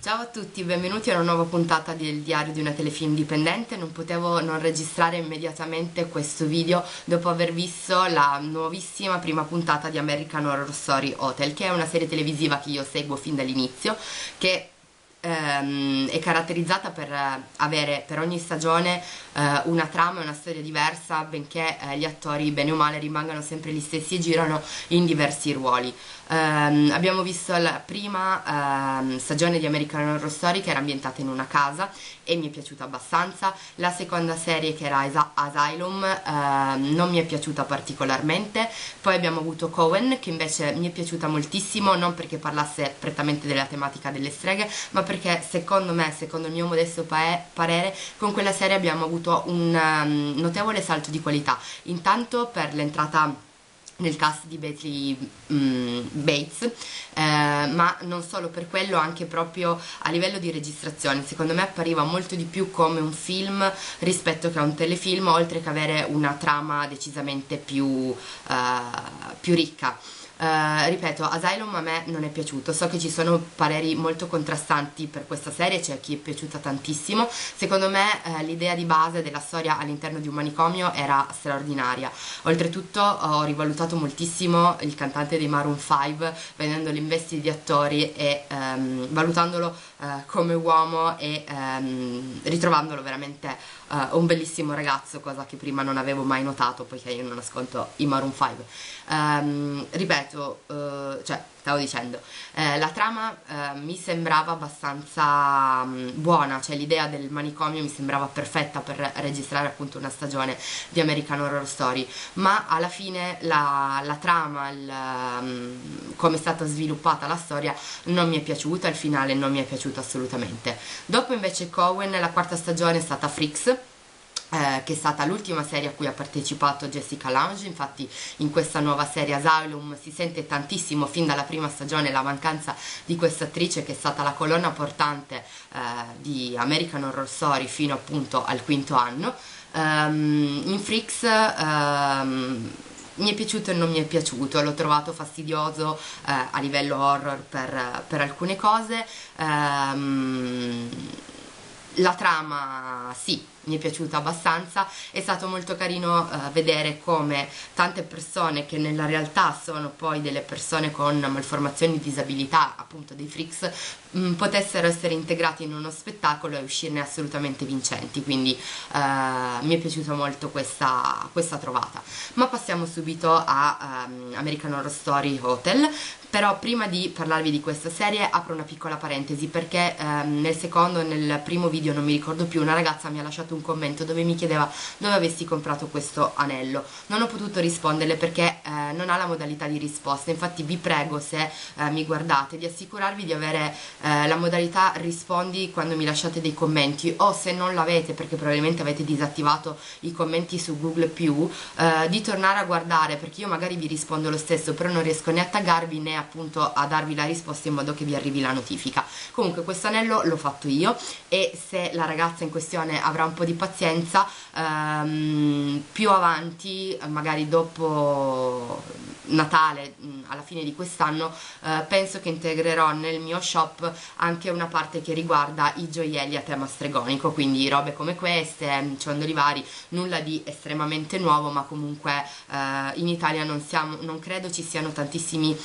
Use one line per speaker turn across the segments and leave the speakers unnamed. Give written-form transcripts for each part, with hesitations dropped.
Ciao a tutti, benvenuti a una nuova puntata del Diario di una telefilm dipendente. Non potevo non registrare immediatamente questo video dopo aver visto la nuovissima prima puntata di American Horror Story Hotel, che è una serie televisiva che io seguo fin dall'inizio, che è caratterizzata per avere per ogni stagione una trama e una storia diversa, benché gli attori bene o male rimangano sempre gli stessi e girano in diversi ruoli. Abbiamo visto la prima stagione di American Horror Story, che era ambientata in una casa e mi è piaciuta abbastanza. La seconda serie, che era Asylum, non mi è piaciuta particolarmente. Poi abbiamo avuto Coven, che invece mi è piaciuta moltissimo, non perché parlasse prettamente della tematica delle streghe, ma perché secondo me, secondo il mio modesto parere, con quella serie abbiamo avuto un notevole salto di qualità, intanto per l'entrata nel cast di Betsy Bates, ma non solo per quello, anche proprio a livello di registrazione. Secondo me appariva molto di più come un film rispetto che a un telefilm, oltre che avere una trama decisamente più ricca. Ripeto, Asylum a me non è piaciuto, so che ci sono pareri molto contrastanti per questa serie, c'è chi è piaciuta tantissimo. Secondo me l'idea di base della storia all'interno di un manicomio era straordinaria. Oltretutto ho rivalutato moltissimo il cantante dei Maroon 5, vedendo le vesti di attori e valutandolo come uomo e ritrovandolo veramente un bellissimo ragazzo, cosa che prima non avevo mai notato, poiché io non ascolto i Maroon 5. Ripeto, cioè stavo dicendo, la trama mi sembrava abbastanza buona, cioè l'idea del manicomio mi sembrava perfetta per registrare appunto una stagione di American Horror Story, ma alla fine la trama, come è stata sviluppata la storia, non mi è piaciuta, il finale non mi è piaciuto assolutamente. Dopo invece Coven, la quarta stagione è stata Freaks, che è stata l'ultima serie a cui ha partecipato Jessica Lange. Infatti in questa nuova serie Asylum si sente tantissimo fin dalla prima stagione la mancanza di questa attrice, che è stata la colonna portante di American Horror Story fino appunto al quinto anno. In Freaks mi è piaciuto e non mi è piaciuto, l'ho trovato fastidioso a livello horror per alcune cose. La trama sì, mi è piaciuta abbastanza. È stato molto carino vedere come tante persone che nella realtà sono poi delle persone con malformazioni, disabilità, appunto dei freaks, potessero essere integrati in uno spettacolo e uscirne assolutamente vincenti, quindi mi è piaciuta molto questa trovata. Ma passiamo subito a American Horror Story Hotel. Però prima di parlarvi di questa serie apro una piccola parentesi, perché nel secondo e nel primo video, non mi ricordo più, una ragazza mi ha lasciato un commento dove mi chiedeva dove avessi comprato questo anello. Non ho potuto risponderle perché non ha la modalità di risposta. Infatti vi prego, se mi guardate, di assicurarvi di avere la modalità rispondi quando mi lasciate dei commenti, o se non l'avete perché probabilmente avete disattivato i commenti su Google+, di tornare a guardare, perché io magari vi rispondo lo stesso, però non riesco né a taggarvi né appunto a darvi la risposta in modo che vi arrivi la notifica. Comunque questo anello l'ho fatto io, e se la ragazza in questione avrà un po' di pazienza, più avanti, magari dopo Natale, alla fine di quest'anno, penso che integrerò nel mio shop anche una parte che riguarda i gioielli a tema stregonico, quindi robe come queste, ciondoli vari, nulla di estremamente nuovo, ma comunque in Italia non credo ci siano tantissimi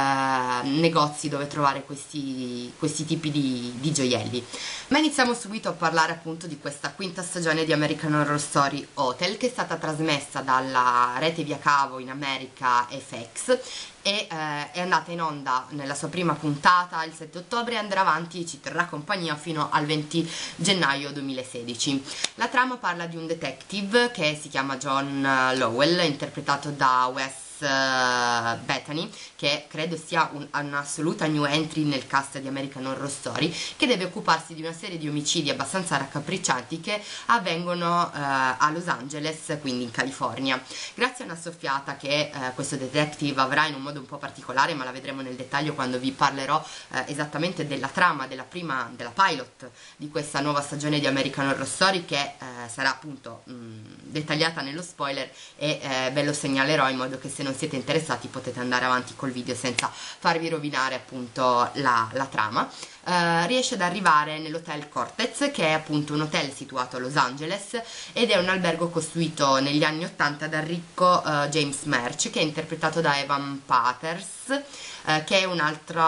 negozi dove trovare questi tipi di gioielli. Ma iniziamo subito a parlare appunto di questa quinta stagione di American Horror Story Hotel, che è stata trasmessa dalla rete via cavo in America FX e è andata in onda nella sua prima puntata il 7 ottobre e andrà avanti, ci terrà compagnia fino al 20 gennaio 2016. La trama parla di un detective che si chiama John Lowell, interpretato da Wes Bethany, che credo sia un'assoluta new entry nel cast di American Horror Story, che deve occuparsi di una serie di omicidi abbastanza raccapriccianti che avvengono a Los Angeles, quindi in California. Grazie a una soffiata che questo detective avrà in un modo un po' particolare, ma la vedremo nel dettaglio quando vi parlerò esattamente della trama della pilot di questa nuova stagione di American Horror Story, che sarà appunto dettagliata nello spoiler, e ve lo segnalerò in modo che se non siete interessati potete andare avanti col video senza farvi rovinare appunto la trama. Riesce ad arrivare nell'hotel Cortez, che è appunto un hotel situato a Los Angeles ed è un albergo costruito negli anni 80 dal ricco James Merch, che è interpretato da Evan Peters, che è un altro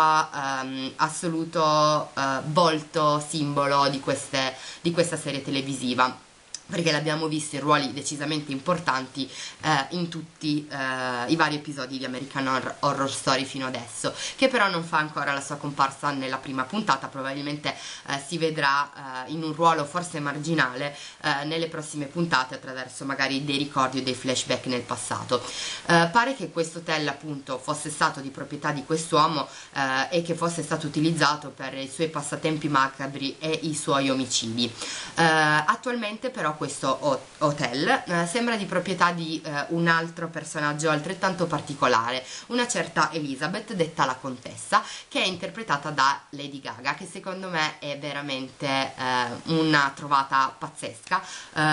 assoluto volto simbolo di questa serie televisiva, perché l'abbiamo visto in ruoli decisamente importanti in tutti i vari episodi di American Horror Story fino adesso, che però non fa ancora la sua comparsa nella prima puntata. Probabilmente si vedrà in un ruolo forse marginale nelle prossime puntate, attraverso magari dei ricordi o dei flashback nel passato. Pare che questo hotel appunto fosse stato di proprietà di quest'uomo e che fosse stato utilizzato per i suoi passatempi macabri e i suoi omicidi. Attualmente però questo hotel sembra di proprietà di un altro personaggio altrettanto particolare, una certa Elizabeth, detta la contessa, che è interpretata da Lady Gaga, che secondo me è veramente una trovata pazzesca,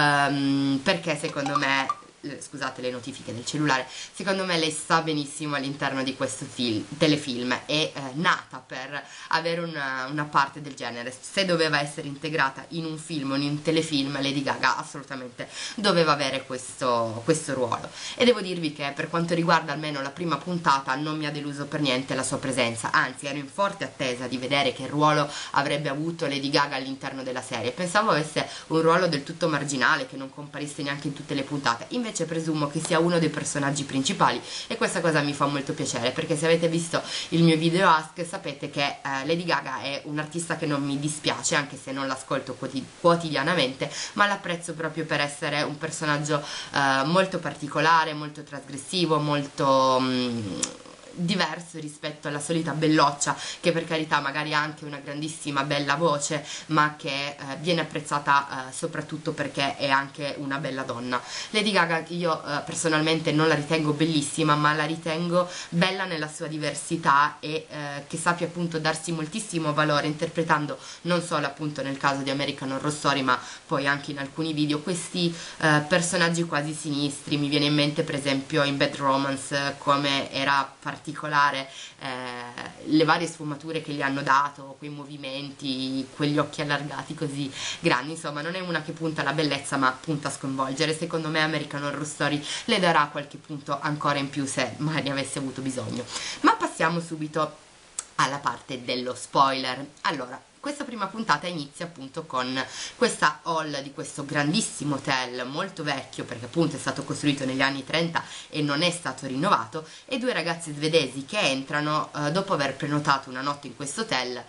perché secondo me, scusate le notifiche del cellulare, secondo me lei sta benissimo all'interno di questo telefilm, è nata per avere una parte del genere. Se doveva essere integrata in un film o in un telefilm, Lady Gaga assolutamente doveva avere questo ruolo, e devo dirvi che per quanto riguarda almeno la prima puntata non mi ha deluso per niente la sua presenza, anzi ero in forte attesa di vedere che ruolo avrebbe avuto Lady Gaga all'interno della serie. Pensavo avesse un ruolo del tutto marginale, che non comparisse neanche in tutte le puntate, invece presumo che sia uno dei personaggi principali, e questa cosa mi fa molto piacere, perché se avete visto il mio video Ask sapete che Lady Gaga è un artista che non mi dispiace, anche se non l'ascolto quotidianamente, ma l'apprezzo proprio per essere un personaggio molto particolare, molto trasgressivo, molto diverso rispetto alla solita belloccia, che per carità magari ha anche una grandissima bella voce, ma che viene apprezzata soprattutto perché è anche una bella donna. Lady Gaga io personalmente non la ritengo bellissima, ma la ritengo bella nella sua diversità e che sappia appunto darsi moltissimo valore, interpretando non solo appunto nel caso di American Horror Story, ma poi anche in alcuni video, questi personaggi quasi sinistri. Mi viene in mente per esempio in Bad Romance come era particolare le varie sfumature che gli hanno dato, quei movimenti, quegli occhi allargati così grandi. Insomma, non è una che punta alla bellezza, ma punta a sconvolgere. Secondo me American Horror Story le darà qualche punto ancora in più, se mai ne avesse avuto bisogno. Ma passiamo subito alla parte dello spoiler. Allora, questa prima puntata inizia appunto con questa hall di questo grandissimo hotel molto vecchio, perché appunto è stato costruito negli anni 30 e non è stato rinnovato, e due ragazzi svedesi che entrano dopo aver prenotato una notte in questo hotel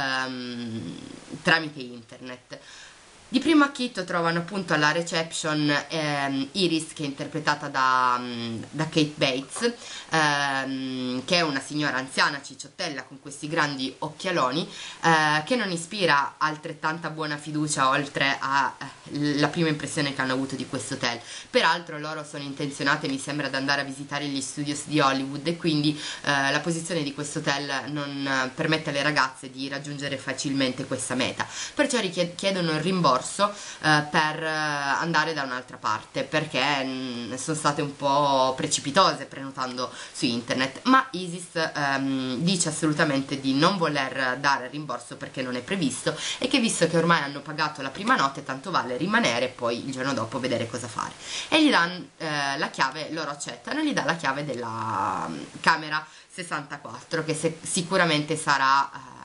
tramite internet. Di primo acchito trovano appunto alla reception Iris, che è interpretata da Kate Bates, che è una signora anziana cicciottella con questi grandi occhialoni, che non ispira altrettanta buona fiducia oltre alla prima impressione che hanno avuto di questo hotel. Peraltro loro sono intenzionate, mi sembra, ad andare a visitare gli studios di Hollywood, e quindi la posizione di questo hotel non permette alle ragazze di raggiungere facilmente questa meta, perciò chiedono il rimborso per andare da un'altra parte, perché sono state un po' precipitose prenotando su internet. Ma Isis dice assolutamente di non voler dare il rimborso perché non è previsto, e che visto che ormai hanno pagato la prima notte tanto vale rimanere e poi il giorno dopo vedere cosa fare. E gli danno la chiave, loro accettano, e gli dà la chiave della camera 64, che sicuramente sarà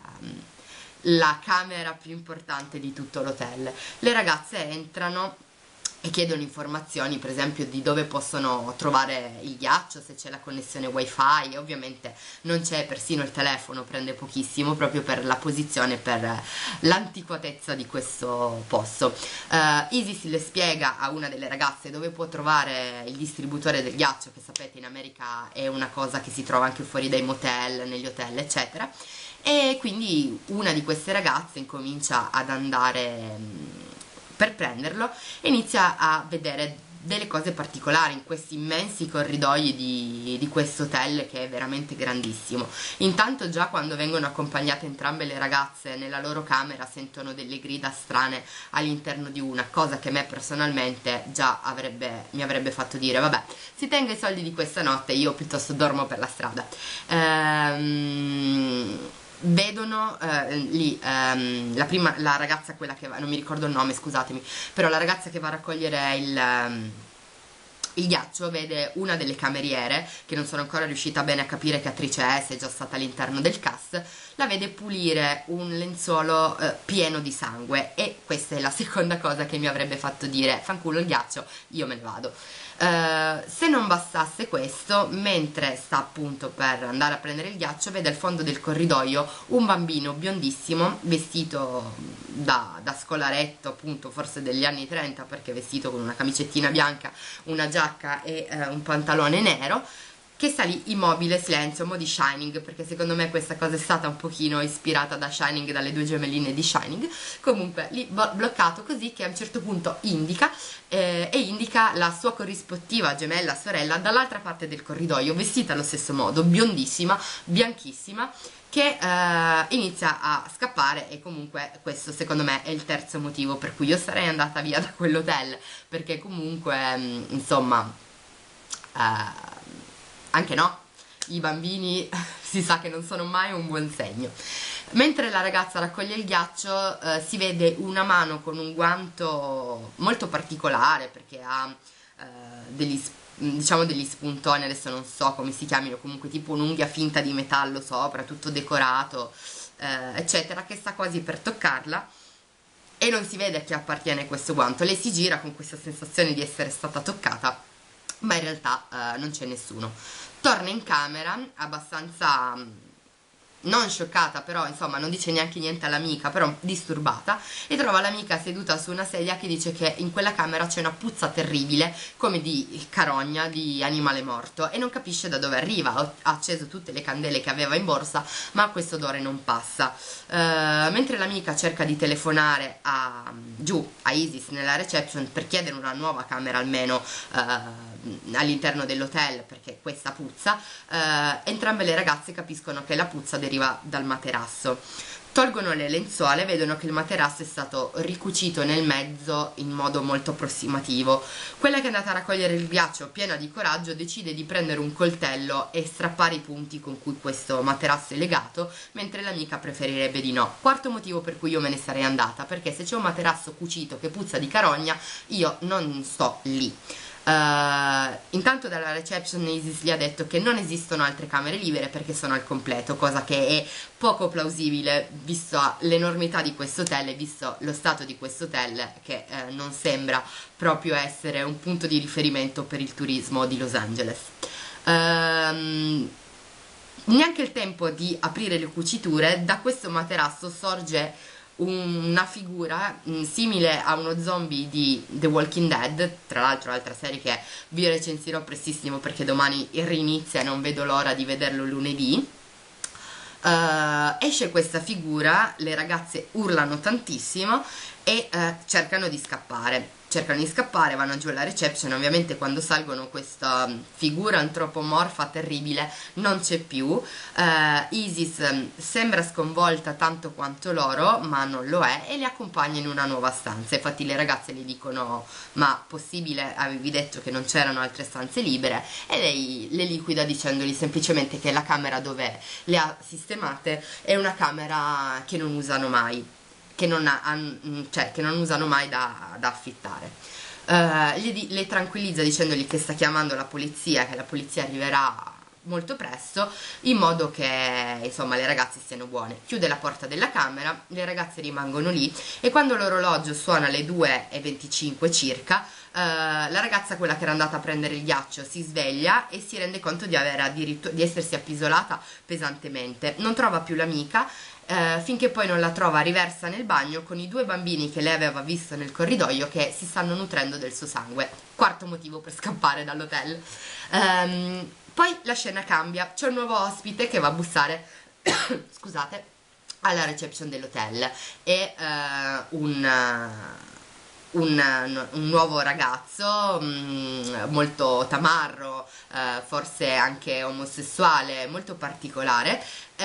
la camera più importante di tutto l'hotel. Le ragazze entrano e chiedono informazioni, per esempio di dove possono trovare il ghiaccio, se c'è la connessione wifi, e ovviamente non c'è, persino il telefono prende pochissimo, proprio per la posizione, per l'antiquatezza di questo posto. Isis le spiega a una delle ragazze dove può trovare il distributore del ghiaccio, che sapete in America è una cosa che si trova anche fuori dai motel, negli hotel eccetera, e quindi una di queste ragazze incomincia ad andare per prenderlo e inizia a vedere delle cose particolari in questi immensi corridoi di questo hotel, che è veramente grandissimo. Intanto già quando vengono accompagnate entrambe le ragazze nella loro camera sentono delle grida strane all'interno di una, cosa che a me personalmente già mi avrebbe fatto dire vabbè, si tenga i soldi di questa notte, io piuttosto dormo per la strada. Vedono lì la ragazza, quella che va, non mi ricordo il nome, scusatemi, però la ragazza che va a raccogliere il ghiaccio vede una delle cameriere, che non sono ancora riuscita bene a capire che attrice è, se è già stata all'interno del cast, la vede pulire un lenzuolo pieno di sangue, e questa è la seconda cosa che mi avrebbe fatto dire fanculo il ghiaccio, io me ne vado. Se non bastasse questo, mentre sta appunto per andare a prendere il ghiaccio, vede al fondo del corridoio un bambino biondissimo vestito da scolaretto, appunto forse degli anni 30, perché è vestito con una camicettina bianca, una giacca e un pantalone nero, che sta lì immobile, silenzio, mo di Shining, perché secondo me questa cosa è stata un pochino ispirata da Shining, dalle due gemelline di Shining. Comunque lì bloccato, così che a un certo punto indica la sua corrispettiva gemella sorella dall'altra parte del corridoio, vestita allo stesso modo, biondissima, bianchissima, che inizia a scappare. E comunque questo secondo me è il terzo motivo per cui io sarei andata via da quell'hotel, perché comunque insomma anche no, i bambini si sa che non sono mai un buon segno. Mentre la ragazza raccoglie il ghiaccio si vede una mano con un guanto molto particolare, perché ha diciamo degli spuntoni, adesso non so come si chiamino, comunque tipo un'unghia finta di metallo sopra, tutto decorato, eccetera, che sta quasi per toccarla, e non si vede a chi appartiene questo guanto. Lei si gira con questa sensazione di essere stata toccata, ma in realtà non c'è nessuno. Torna in camera abbastanza non scioccata, però insomma non dice neanche niente all'amica, però disturbata, e trova l'amica seduta su una sedia che dice che in quella camera c'è una puzza terribile, come di carogna, di animale morto, e non capisce da dove arriva. Ha acceso tutte le candele che aveva in borsa, ma questo odore non passa. Mentre l'amica cerca di telefonare giù a Isis nella reception per chiedere una nuova camera almeno all'interno dell'hotel, perché questa puzza, entrambe le ragazze capiscono che la puzza deriva dal materasso. Tolgono le lenzuola e vedono che il materasso è stato ricucito nel mezzo in modo molto approssimativo. Quella che è andata a raccogliere il ghiaccio, piena di coraggio, decide di prendere un coltello e strappare i punti con cui questo materasso è legato, mentre l'amica preferirebbe di no. Quarto motivo per cui io me ne sarei andata, perché se c'è un materasso cucito che puzza di carogna, io non sto lì. Intanto dalla reception Isis gli ha detto che non esistono altre camere libere perché sono al completo, cosa che è poco plausibile visto l'enormità di questo hotel e visto lo stato di questo hotel, che non sembra proprio essere un punto di riferimento per il turismo di Los Angeles. Neanche il tempo di aprire le cuciture, da questo materasso sorge una figura simile a uno zombie di The Walking Dead, tra l'altro altra serie che vi recensirò prestissimo perché domani rinizia e non vedo l'ora di vederlo lunedì. Esce questa figura, le ragazze urlano tantissimo e cercano di scappare, vanno giù alla reception. Ovviamente quando salgono questa figura antropomorfa terribile non c'è più. Isis sembra sconvolta tanto quanto loro, ma non lo è, e le accompagna in una nuova stanza. Infatti le ragazze le dicono: ma possibile, avevi detto che non c'erano altre stanze libere? E lei le liquida dicendogli semplicemente che la camera dove le ha sistemate è una camera che non usano mai, che non usano mai da affittare. Le tranquillizza dicendogli che sta chiamando la polizia, che la polizia arriverà molto presto, in modo che insomma le ragazze stiano buone. Chiude la porta della camera, le ragazze rimangono lì, e quando l'orologio suona le 2:25 circa, la ragazza, quella che era andata a prendere il ghiaccio, si sveglia e si rende conto di essersi appisolata pesantemente. Non trova più l'amica, finché poi non la trova riversa nel bagno con i 2 bambini che lei aveva visto nel corridoio, che si stanno nutrendo del suo sangue. Quarto motivo per scappare dall'hotel. Poi la scena cambia, c'è un nuovo ospite che va a bussare scusate, alla reception dell'hotel. È un nuovo ragazzo molto tamarro, forse anche omosessuale, molto particolare,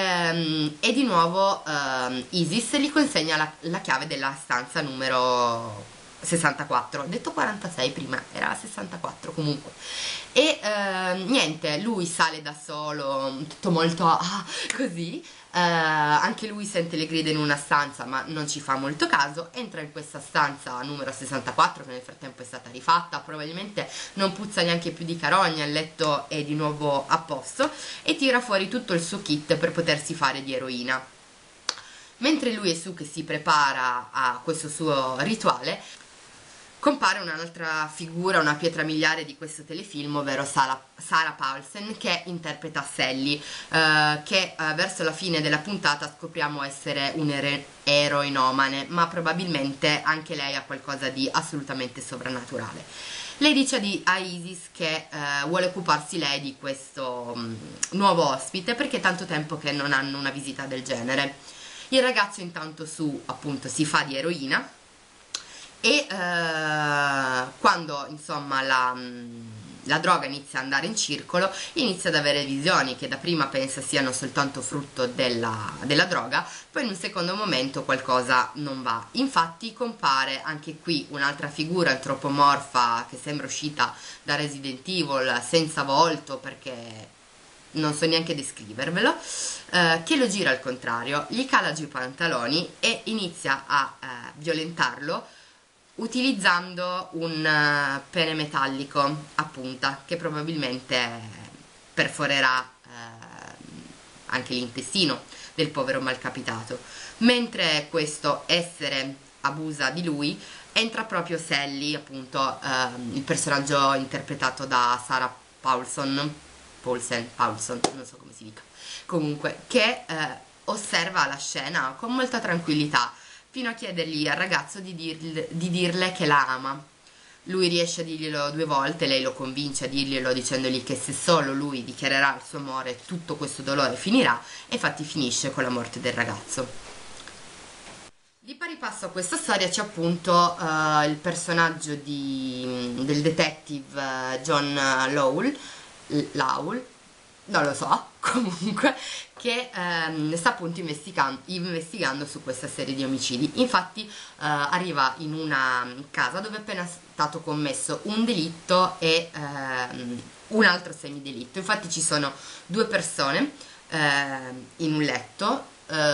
e di nuovo Isis gli consegna la chiave della stanza numero 64, ho detto 46 prima, era 64 comunque, e niente, lui sale da solo, tutto molto così. Anche lui sente le grida in una stanza ma non ci fa molto caso, entra in questa stanza numero 64 che nel frattempo è stata rifatta, probabilmente non puzza neanche più di carogna, il letto è di nuovo a posto, e tira fuori tutto il suo kit per potersi fare di eroina. Mentre lui è su che si prepara a questo suo rituale, compare un'altra figura, una pietra miliare di questo telefilm, ovvero Sarah Paulson, che interpreta Sally, che verso la fine della puntata scopriamo essere un'eroinomane, ma probabilmente anche lei ha qualcosa di assolutamente sovrannaturale. Lei dice a Isis che vuole occuparsi lei di questo nuovo ospite, perché è tanto tempo che non hanno una visita del genere. Il ragazzo intanto su, appunto, si fa di eroina, e quando insomma la droga inizia ad andare in circolo, inizia ad avere visioni che dapprima pensa siano soltanto frutto della droga, poi in un secondo momento qualcosa non va. Infatti compare anche qui un'altra figura antropomorfa che sembra uscita da Resident Evil, senza volto, perché non so neanche descrivervelo, che lo gira al contrario, gli cala giù i pantaloni e inizia a violentarlo utilizzando un pene metallico a punta che probabilmente perforerà anche l'intestino del povero malcapitato. Mentre questo essere abusa di lui, entra proprio Sally, appunto il personaggio interpretato da Sarah Paulson, non so come si dica, comunque, che osserva la scena con molta tranquillità, fino a chiedergli al ragazzo di dirle che la ama. Lui riesce a dirglielo 2 volte, lei lo convince a dirglielo dicendogli che se solo lui dichiarerà il suo amore tutto questo dolore finirà, e infatti finisce con la morte del ragazzo. Di pari passo a questa storia c'è appunto il personaggio del detective John Lowell, non lo so, comunque, che sta appunto investigando su questa serie di omicidi. Infatti arriva in una casa dove è appena stato commesso un delitto e un altro semidelitto. Infatti ci sono 2 persone in un letto,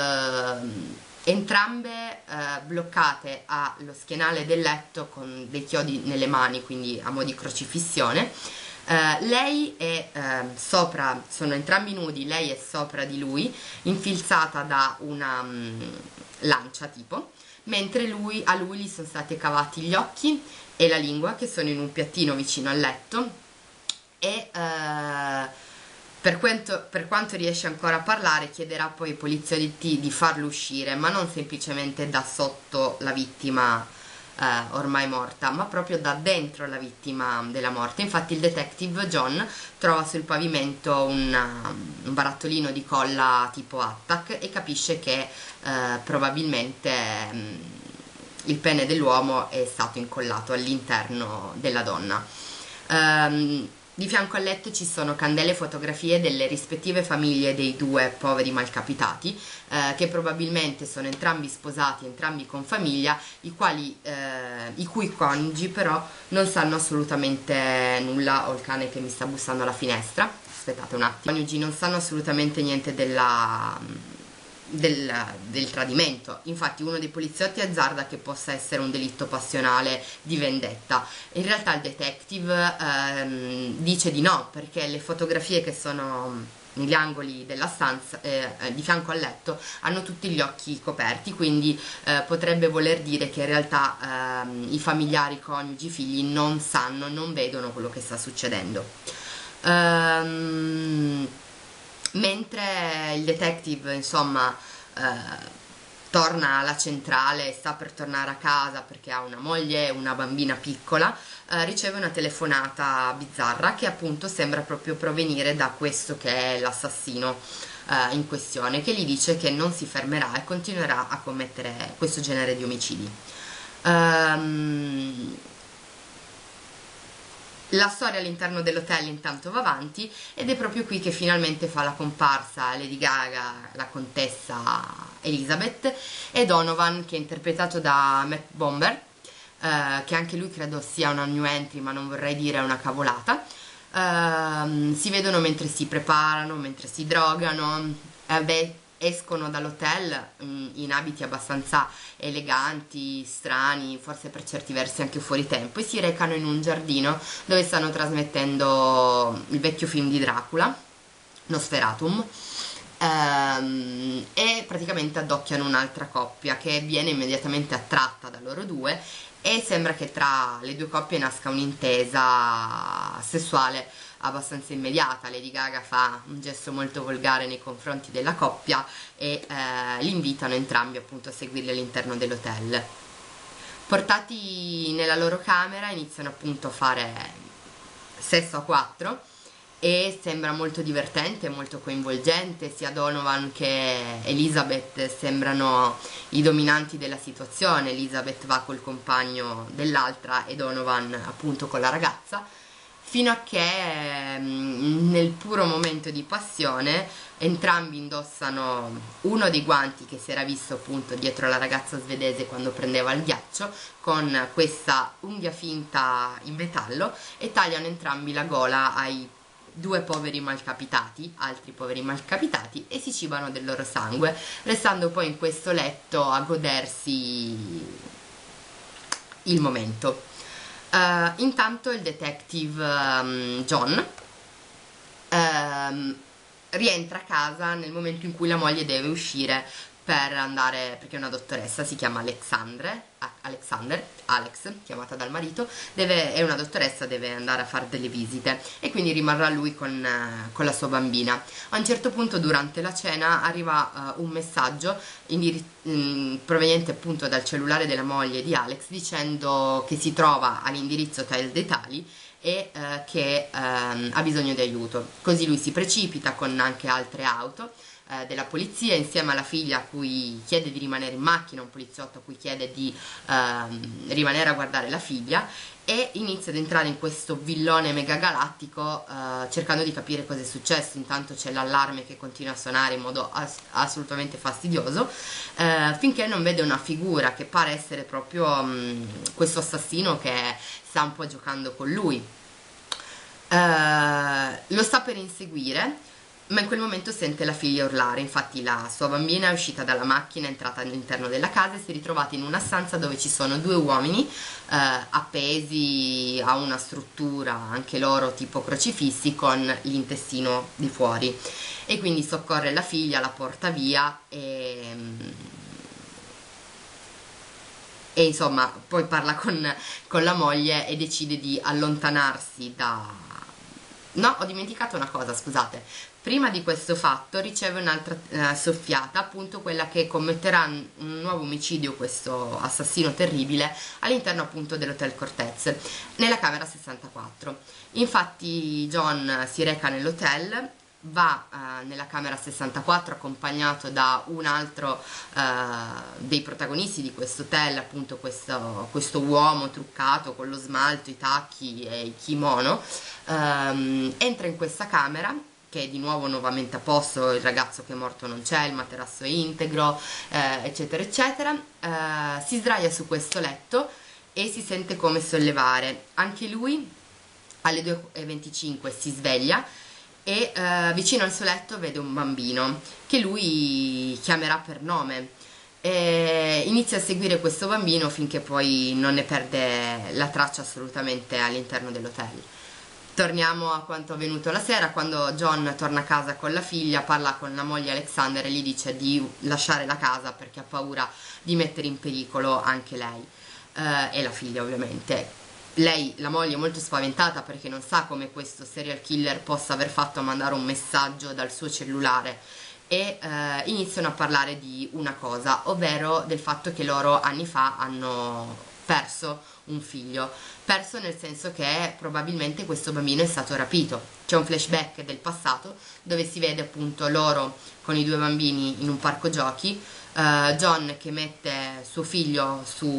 entrambe bloccate allo schienale del letto con dei chiodi nelle mani, quindi a mo' di crocifissione. Lei è sopra, sono entrambi nudi, lei è sopra di lui, infilzata da una lancia tipo, mentre a lui gli sono stati cavati gli occhi e la lingua, che sono in un piattino vicino al letto, e per quanto riesce ancora a parlare, chiederà poi ai poliziotti di farlo uscire, ma non semplicemente da sotto la vittima ormai morta, ma proprio da dentro la vittima della morte. Infatti il detective John trova sul pavimento un barattolino di colla tipo Attack e capisce che probabilmente il pene dell'uomo è stato incollato all'interno della donna. Di fianco al letto ci sono candele e fotografie delle rispettive famiglie dei 2 poveri malcapitati, che probabilmente sono entrambi sposati, entrambi con famiglia, i cui coniugi però non sanno assolutamente nulla. Ho il cane che mi sta bussando alla finestra, aspettate un attimo. I coniugi non sanno assolutamente niente del tradimento. Infatti uno dei poliziotti azzarda che possa essere un delitto passionale di vendetta. In realtà il detective dice di no, perché le fotografie che sono negli angoli della stanza di fianco al letto hanno tutti gli occhi coperti, quindi potrebbe voler dire che in realtà i familiari, coniugi, figli non sanno, non vedono quello che sta succedendo. Mentre il detective insomma torna alla centrale, sta per tornare a casa perché ha una moglie e una bambina piccola, riceve una telefonata bizzarra che appunto sembra proprio provenire da questo che è l'assassino in questione, che gli dice che non si fermerà e continuerà a commettere questo genere di omicidi. La storia all'interno dell'hotel intanto va avanti ed è proprio qui che finalmente fa la comparsa Lady Gaga, la contessa Elizabeth, e Donovan, che è interpretato da Matt Bomber, che anche lui credo sia una new entry, ma non vorrei dire una cavolata. Si vedono mentre si preparano, mentre si drogano, escono dall'hotel in abiti abbastanza eleganti, strani, forse per certi versi anche fuori tempo, e si recano in un giardino dove stanno trasmettendo il vecchio film di Dracula, Nosferatum, e praticamente addocchiano un'altra coppia che viene immediatamente attratta da loro due, e sembra che tra le due coppie nasca un'intesa sessuale abbastanza immediata. Lady Gaga fa un gesto molto volgare nei confronti della coppia e li invitano entrambi appunto a seguirli all'interno dell'hotel. Portati nella loro camera iniziano appunto a fare sesso a quattro e sembra molto divertente, molto coinvolgente. Sia Donovan che Elizabeth sembrano i dominanti della situazione. Elizabeth va col compagno dell'altra e Donovan appunto con la ragazza, fino a che nel puro momento di passione entrambi indossano uno dei guanti che si era visto appunto dietro la ragazza svedese quando prendeva il ghiaccio, con questa unghia finta in metallo, e tagliano entrambi la gola ai due poveri malcapitati, altri poveri malcapitati, e si cibano del loro sangue, restando poi in questo letto a godersi il momento. Intanto il detective John rientra a casa nel momento in cui la moglie deve uscire per andare, perché è una dottoressa, si chiama Alex, chiamata dal marito, è una dottoressa, deve andare a fare delle visite, e quindi rimarrà lui con la sua bambina. A un certo punto durante la cena arriva un messaggio proveniente appunto dal cellulare della moglie di Alex, dicendo che si trova all'indirizzo tal dei tali e che ha bisogno di aiuto. Così lui si precipita con anche altre auto della polizia, insieme alla figlia a cui chiede di rimanere in macchina, un poliziotto a cui chiede di rimanere a guardare la figlia, e inizia ad entrare in questo villone mega galattico cercando di capire cosa è successo. Intanto c'è l'allarme che continua a suonare in modo assolutamente fastidioso, finché non vede una figura che pare essere proprio questo assassino che sta un po' giocando con lui. Lo sta per inseguire, ma in quel momento sente la figlia urlare. Infatti la sua bambina è uscita dalla macchina, è entrata all'interno della casa e si è ritrovata in una stanza dove ci sono due uomini appesi a una struttura, anche loro tipo crocifissi, con l'intestino di fuori, e quindi soccorre la figlia, la porta via e insomma poi parla con la moglie e decide di allontanarsi da... No, ho dimenticato una cosa, scusate. Prima di questo fatto riceve un'altra soffiata, appunto quella che commetterà un nuovo omicidio, questo assassino terribile, all'interno appunto dell'Hotel Cortez, nella camera 64. Infatti John si reca nell'hotel, va nella camera 64 accompagnato da un altro dei protagonisti di questo hotel, appunto questo uomo truccato con lo smalto, i tacchi e il kimono. Entra in questa camera, che è di nuovo nuovamente a posto, il ragazzo che è morto non c'è, il materasso è integro, eccetera eccetera. Si sdraia su questo letto e si sente come sollevare. Anche lui alle 2:25 si sveglia e vicino al suo letto vede un bambino che lui chiamerà per nome. Inizia a seguire questo bambino finché poi non ne perde la traccia assolutamente all'interno dell'hotel. Torniamo a quanto avvenuto la sera, quando John torna a casa con la figlia, parla con la moglie Alexander e gli dice di lasciare la casa perché ha paura di mettere in pericolo anche lei e la figlia ovviamente. Lei, la moglie, è molto spaventata perché non sa come questo serial killer possa aver fatto mandare un messaggio dal suo cellulare, e iniziano a parlare di una cosa, ovvero del fatto che loro anni fa hanno perso un figlio, perso nel senso che probabilmente questo bambino è stato rapito. C'è un flashback del passato dove si vede appunto loro con i due bambini in un parco giochi, John che mette suo figlio su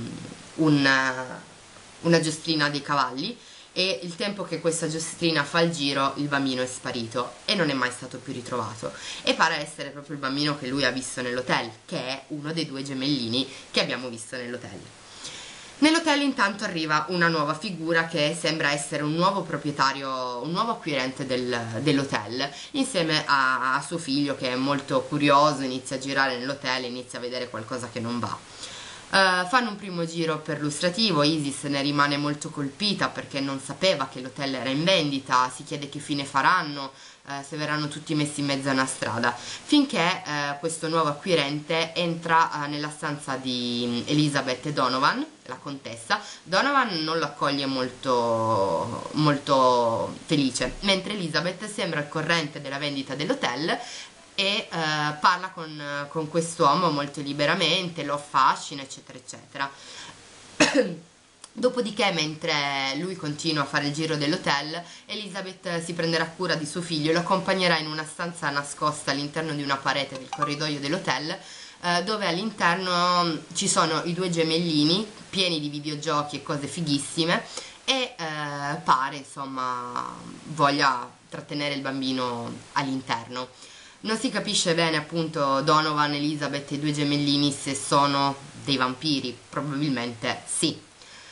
una giostrina dei cavalli, e il tempo che questa giostrina fa il giro il bambino è sparito e non è mai stato più ritrovato, e pare essere proprio il bambino che lui ha visto nell'hotel, che è uno dei due gemellini che abbiamo visto nell'hotel. Nell'hotel intanto arriva una nuova figura che sembra essere un nuovo proprietario, un nuovo acquirente dell'hotel, insieme a suo figlio che è molto curioso, inizia a girare nell'hotel, inizia a vedere qualcosa che non va. Fanno un primo giro perlustrativo, Isis ne rimane molto colpita perché non sapeva che l'hotel era in vendita, si chiede che fine faranno, se verranno tutti messi in mezzo a una strada, finché questo nuovo acquirente entra nella stanza di Elizabeth e Donovan, la contessa. Donovan non lo accoglie molto felice, mentre Elizabeth sembra al corrente della vendita dell'hotel e parla con quest'uomo molto liberamente, lo affascina, eccetera eccetera. Dopodiché, mentre lui continua a fare il giro dell'hotel, Elizabeth si prenderà cura di suo figlio e lo accompagnerà in una stanza nascosta all'interno di una parete del corridoio dell'hotel, dove all'interno ci sono i due gemellini pieni di videogiochi e cose fighissime, e pare insomma voglia trattenere il bambino all'interno. Non si capisce bene appunto Donovan, Elizabeth e i due gemellini se sono dei vampiri, probabilmente sì.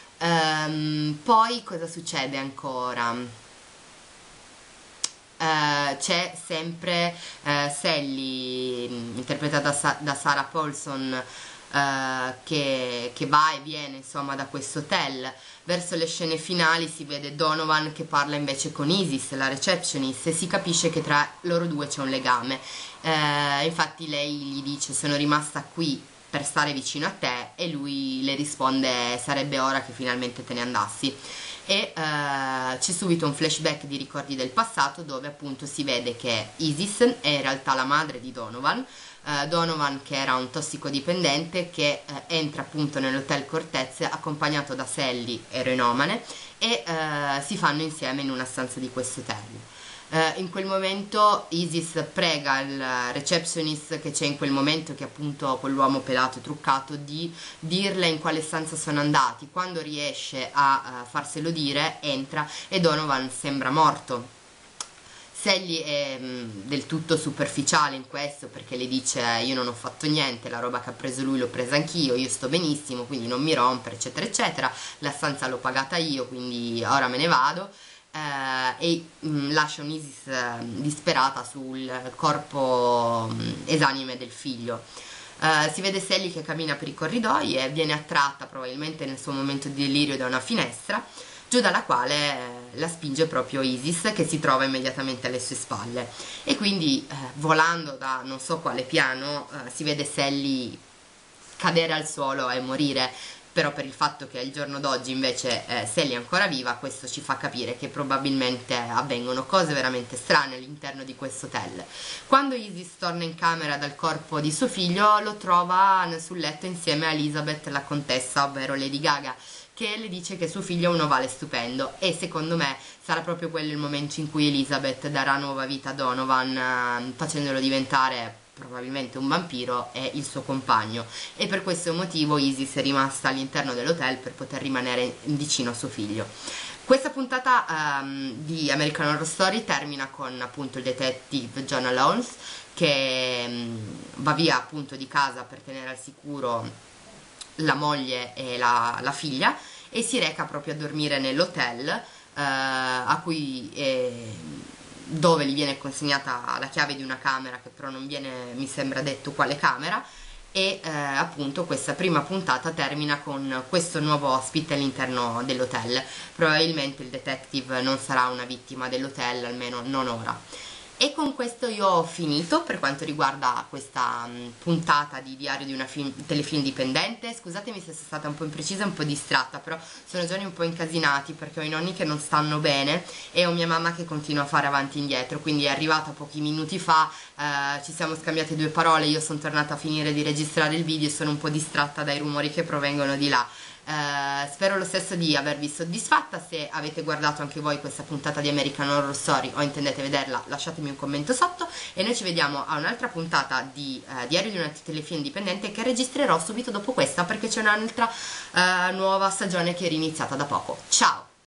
Poi cosa succede ancora? C'è sempre Sally, interpretata da Sarah Paulson, che va e viene insomma da questo hotel. Verso le scene finali si vede Donovan che parla invece con Isis, la receptionist, e si capisce che tra loro due c'è un legame. Infatti lei gli dice: sono rimasta qui per stare vicino a te, e lui le risponde: sarebbe ora che finalmente te ne andassi. E c'è subito un flashback di ricordi del passato dove appunto si vede che Isis è in realtà la madre di Donovan, Donovan che era un tossicodipendente che entra appunto nell'hotel Cortez accompagnato da Sally, eroinomane, e si fanno insieme in una stanza di questo hotel. In quel momento Isis prega il receptionist che c'è in quel momento, che è appunto quell'uomo pelato e truccato, di dirle in quale stanza sono andati. Quando riesce a farselo dire, entra e Donovan sembra morto. Sally è del tutto superficiale in questo, perché le dice: io non ho fatto niente, la roba che ha preso lui l'ho presa anch'io, io sto benissimo, quindi non mi rompere, eccetera eccetera, la stanza l'ho pagata io, quindi ora me ne vado. E lascia un'Isis disperata sul corpo esanime del figlio. Si vede Sally che cammina per i corridoi e viene attratta probabilmente nel suo momento di delirio da una finestra, giù dalla quale la spinge proprio Isis, che si trova immediatamente alle sue spalle, e quindi volando da non so quale piano si vede Sally cadere al suolo e morire. Però per il fatto che al giorno d'oggi invece Sally è ancora viva, questo ci fa capire che probabilmente avvengono cose veramente strane all'interno di questo hotel. Quando Isis torna in camera dal corpo di suo figlio, lo trova sul letto insieme a Elizabeth, la contessa, ovvero Lady Gaga, che le dice che suo figlio è un ovale stupendo, e secondo me sarà proprio quello il momento in cui Elizabeth darà nuova vita a Donovan, facendolo diventare probabilmente un vampiro e il suo compagno, e per questo motivo Isis è rimasta all'interno dell'hotel per poter rimanere vicino a suo figlio. Questa puntata di American Horror Story termina con appunto il detective John Holmes che va via appunto di casa per tenere al sicuro la moglie e la figlia, e si reca proprio a dormire nell'hotel dove gli viene consegnata la chiave di una camera, che però non viene, mi sembra, detto quale camera, e appunto questa prima puntata termina con questo nuovo ospite all'interno dell'hotel. Probabilmente il detective non sarà una vittima dell'hotel, almeno non ora. E con questo io ho finito per quanto riguarda questa puntata di Diario di una telefilm dipendente. Scusatemi se sono stata un po' imprecisa e un po' distratta, però sono giorni un po' incasinati perché ho i nonni che non stanno bene e ho mia mamma che continua a fare avanti e indietro, quindi è arrivata pochi minuti fa, ci siamo scambiate due parole, io sono tornata a finire di registrare il video e sono un po' distratta dai rumori che provengono di là. Spero lo stesso di avervi soddisfatta. Se avete guardato anche voi questa puntata di American Horror Story o intendete vederla, lasciatemi un commento sotto e noi ci vediamo a un'altra puntata di Diario di una telefilm indipendente che registrerò subito dopo questa perché c'è un'altra nuova stagione che è riniziata da poco. Ciao!